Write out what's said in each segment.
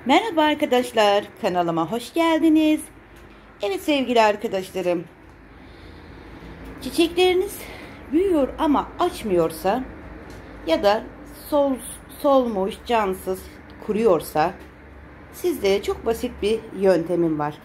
Merhaba arkadaşlar, kanalıma hoş geldiniz. Evet sevgili arkadaşlarım, çiçekleriniz büyüyor ama açmıyorsa ya da solmuş, cansız, kuruyorsa sizlere çok basit bir yöntemim var.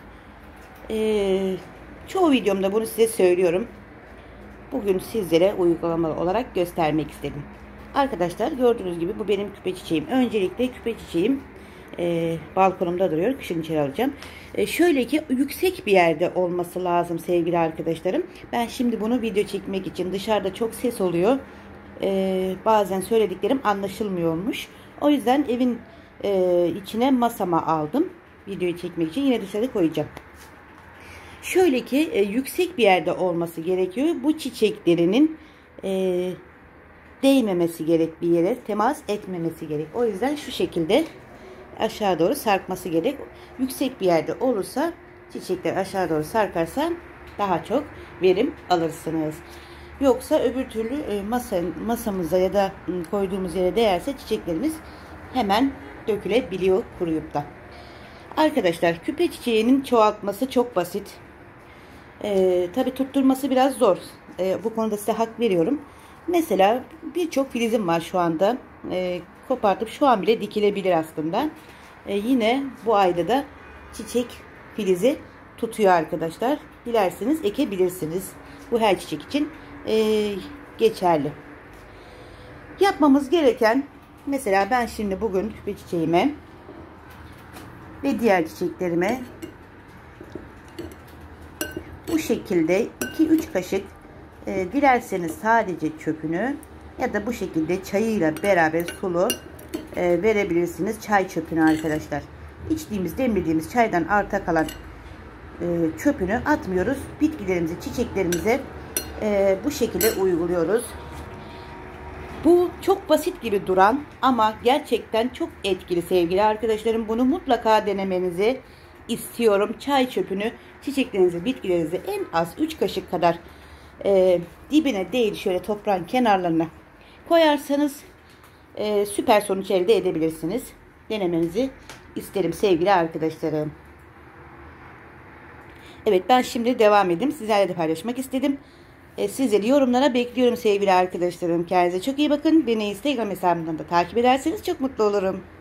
Çoğu videomda bunu size söylüyorum. Bugün sizlere uygulamalı olarak göstermek istedim. Arkadaşlar gördüğünüz gibi bu benim küpe çiçeğim. Öncelikle küpe çiçeğim balkonumda duruyor. Kışın içeri alacağım. Şöyle ki yüksek bir yerde olması lazım sevgili arkadaşlarım. Ben şimdi bunu video çekmek için dışarıda çok ses oluyor. Bazen söylediklerim anlaşılmıyormuş. O yüzden evin içine masama aldım. Videoyu çekmek için yine dışarı koyacağım. Şöyle ki yüksek bir yerde olması gerekiyor. Bu çiçeklerinin değmemesi gerek bir yere, temas etmemesi gerek. O yüzden şu şekilde aşağı doğru sarkması gerek. Yüksek bir yerde olursa, çiçekler aşağı doğru sarkarsa daha çok verim alırsınız. Yoksa öbür türlü masamıza ya da koyduğumuz yere değerse çiçeklerimiz hemen dökülebiliyor kuruyup da. Arkadaşlar küpe çiçeğinin çoğaltması çok basit. Tabi tutturması biraz zor. Bu konuda size hak veriyorum. Mesela birçok filizim var şu anda. Kopartıp şu an bile dikilebilir aslında. Yine bu ayda da çiçek filizi tutuyor arkadaşlar. Dilerseniz ekebilirsiniz. Bu her çiçek için geçerli. Yapmamız gereken, mesela ben şimdi bugün küpe çiçeğime ve diğer çiçeklerime bu şekilde 2-3 kaşık dilerseniz sadece çöpünü ya da bu şekilde çayıyla beraber sulu verebilirsiniz. Çay çöpünü arkadaşlar. İçtiğimiz, demlediğimiz çaydan arta kalan çöpünü atmıyoruz. Bitkilerimize, çiçeklerimize bu şekilde uyguluyoruz. Bu çok basit gibi duran ama gerçekten çok etkili sevgili arkadaşlarım. Bunu mutlaka denemenizi istiyorum. Çay çöpünü çiçeklerinize, bitkilerinize en az 3 kaşık kadar dibine değil şöyle toprağın kenarlarına koyarsanız süper sonuç elde edebilirsiniz. Denemenizi isterim sevgili arkadaşlarım. Evet, ben şimdi devam edeyim. Sizlerle de paylaşmak istedim. Sizleri yorumlara bekliyorum sevgili arkadaşlarım. Kendinize çok iyi bakın. Beni Instagram hesabımdan da takip ederseniz çok mutlu olurum.